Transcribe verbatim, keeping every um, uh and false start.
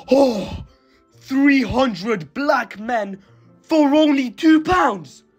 Oh, three hundred black men for only two pounds.